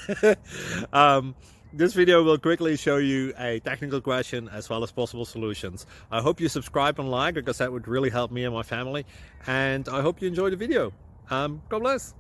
This video will quickly show you a technical question as well as possible solutions. I hope you subscribe and like, because that would really help me and my family. And I hope you enjoy the video. God bless.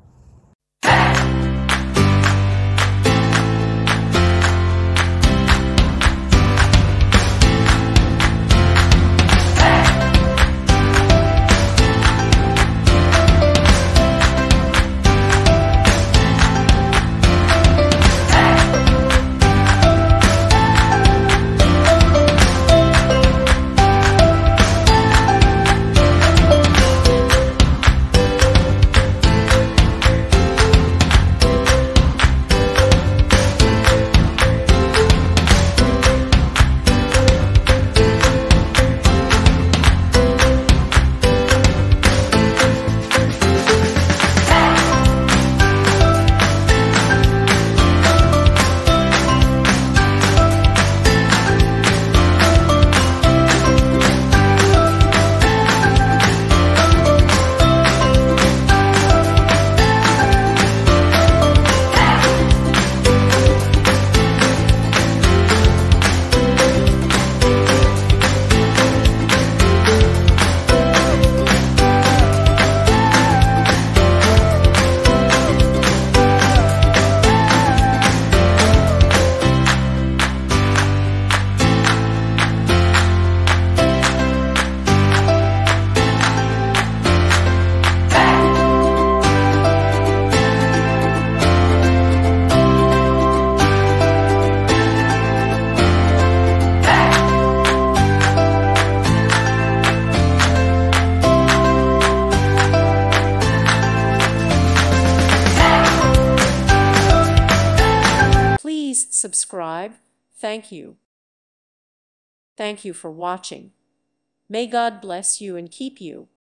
Please subscribe. Thank you. Thank you for watching. May God bless you and keep you.